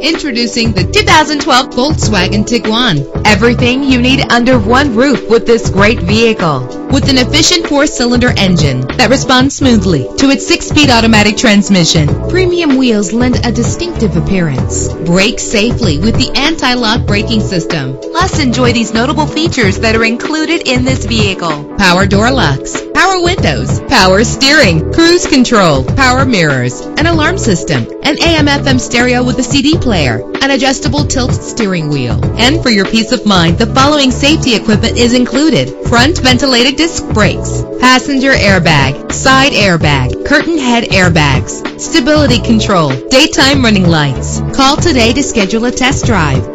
Introducing the 2012 Volkswagen Tiguan. Everything you need under one roof with this great vehicle. With an efficient 4-cylinder engine that responds smoothly to its 6-speed automatic transmission, premium wheels lend a distinctive appearance. Brake safely with the anti-lock braking system. Plus, enjoy these notable features that are included in this vehicle: Power door locks, power windows, power steering, cruise control, power mirrors, an alarm system, an AM/FM stereo with a CD player, an adjustable tilt steering wheel. And for your peace of mind, the following safety equipment is included: front ventilated disc brakes, passenger airbag, side airbag, curtain head airbags, stability control, daytime running lights. Call today to schedule a test drive.